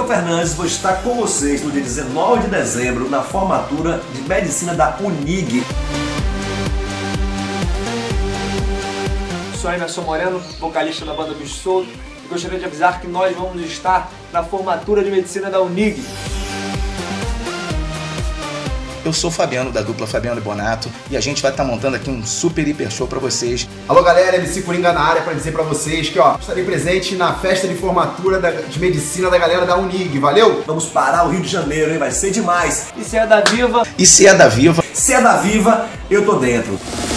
Igor Fernandes, vou estar com vocês no dia 19 de dezembro na formatura de Medicina da UNIG. Sou Emerson Moreno, vocalista da banda Bicho Solto, e gostaria de avisar que nós vamos estar na formatura de Medicina da UNIG. Eu sou o Fabiano, da dupla Fabiano e Bonato, e a gente vai estar montando aqui um super hiper show pra vocês. Alô galera, MC Coringa na área pra dizer pra vocês que estarei presente na festa de formatura de medicina da galera da UNIG, valeu? Vamos parar o Rio de Janeiro, hein? Vai ser demais. E se é da Viva? E se é da Viva? Se é da Viva, eu tô dentro.